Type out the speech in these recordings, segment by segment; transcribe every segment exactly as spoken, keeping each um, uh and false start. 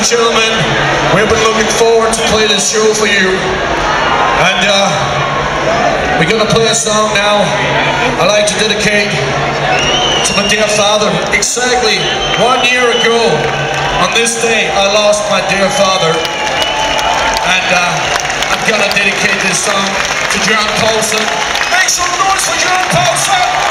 gentlemen, we've been looking forward to play this show for you. And uh, we're going to play a song now I'd like to dedicate to my dear father. Exactly one year ago, on this day, I lost my dear father. And uh, I'm going to dedicate this song to John Paulson. Make some noise for John Paulson!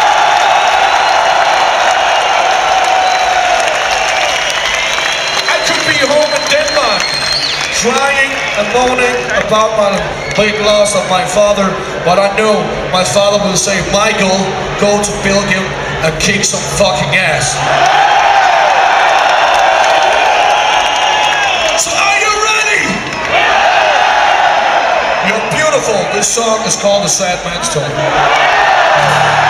Home in Denmark, crying and moaning about my big loss of my father, but I know my father will say, Michael, go to Belgium and kick some fucking ass. So are you ready? You're beautiful. This song is called The Sad Man's Tone.